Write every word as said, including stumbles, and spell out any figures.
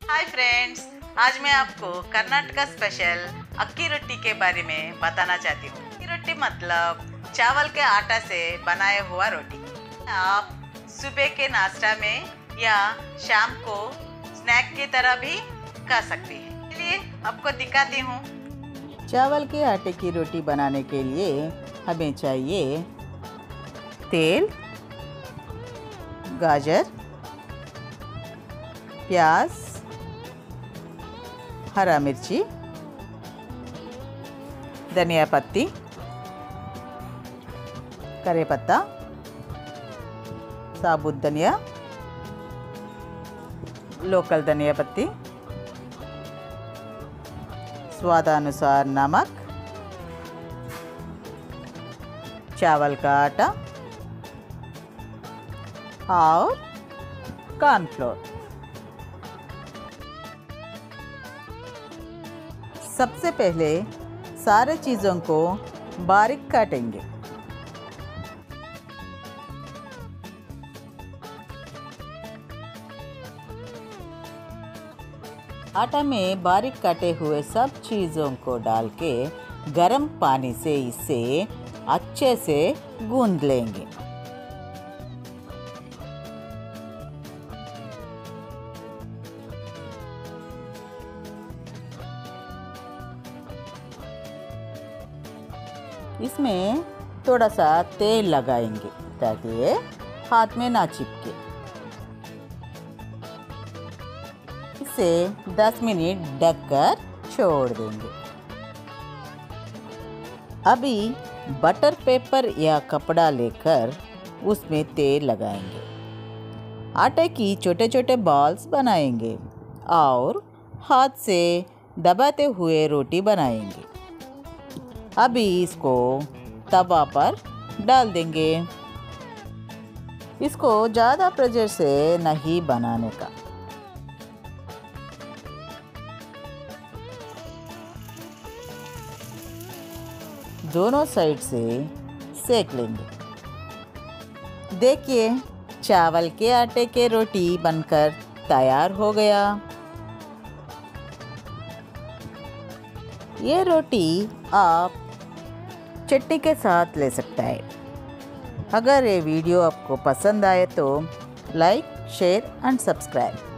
Hi friends, आज मैं आपको कर्नाटका स्पेशल अक्की रोटी के बारे में बताना चाहती हूँ। अक्की रोटी मतलब चावल के आटा से बनाया हुआ रोटी। आप सुबह के नाश्ता में या शाम को स्नैक की तरह भी खा सकते हैं। चलिए आपको दिखाती हूँ। चावल के आटे की रोटी बनाने के लिए हमें चाहिए तेल, गाजर, प्याज, हरा मिर्ची, धनिया पत्ती, करी पत्ता, साबुत धनिया, लोकल धनिया पत्ती, स्वादानुसार नमक, चावल का आटा और कॉर्नफ्लोर। सबसे पहले सारे चीज़ों को बारीक काटेंगे। आटा में बारीक काटे हुए सब चीज़ों को डाल के गर्म पानी से इसे अच्छे से गूंद लेंगे। इसमें थोड़ा सा तेल लगाएंगे ताकि ये हाथ में ना चिपके। इसे दस मिनट ढककर छोड़ देंगे। अभी बटर पेपर या कपड़ा लेकर उसमें तेल लगाएंगे। आटे की छोटे छोटे बॉल्स बनाएंगे और हाथ से दबाते हुए रोटी बनाएंगे। अभी इसको तवा पर डाल देंगे। इसको ज़्यादा प्रेशर से नहीं बनाने का। दोनों साइड से सेक लेंगे। देखिए, चावल के आटे के रोटी बनकर तैयार हो गया। ये रोटी आप चटनी के साथ ले सकता है। अगर ये वीडियो आपको पसंद आए तो लाइक, शेयर एंड सब्सक्राइब।